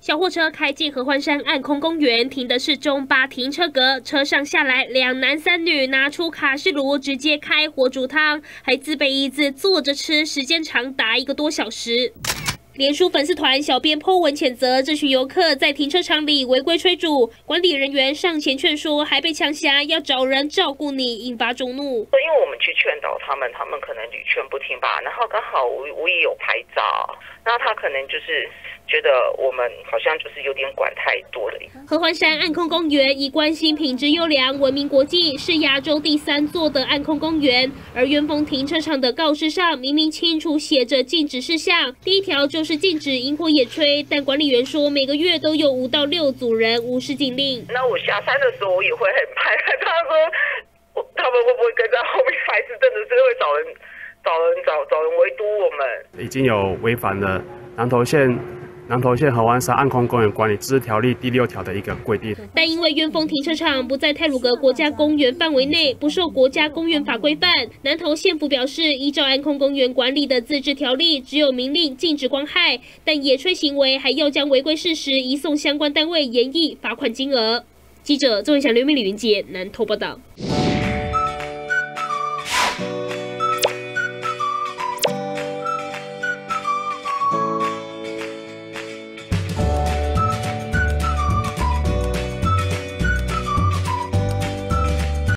小货车开进合欢山暗空公园，停的是中巴停车格，车上下来2男3女，拿出卡式炉直接开火煮汤，还自备椅子坐着吃，时间长达1个多小时。 脸书粉丝团小编 po 文谴责这群游客在停车场里违规吹煮，管理人员上前劝说，还被呛瞎，要找人照顾你，引发众怒。 因为我们去劝导他们，他们可能屡劝不听吧。然后刚好我也有拍照，那他可能就是觉得我们好像就是有点管太多了。 合欢山暗空公园以关心品质优良闻名国际，是亚洲第3座的暗空公园。而元丰停车场的告示上明明清楚写着禁止事项，第1条就是禁止萤火野炊，但管理员说每个月都有5到6组人无视禁令。 那我下山的时候我也会很怕，他说他们会不会跟在后面，还是真的是会找人围堵我们？ 已经有违反了南投县合欢山暗空公园管理自治条例第6条的一个规定， 但因为元丰停车场不在太鲁阁国家公园范围内，不受国家公园法规范，南投县府表示，依照暗空公园管理的自治条例，只有明令禁止光害，但野炊行为还要将违规事实移送相关单位研议罚款金额。记者周文祥、刘美丽、云杰南投报道。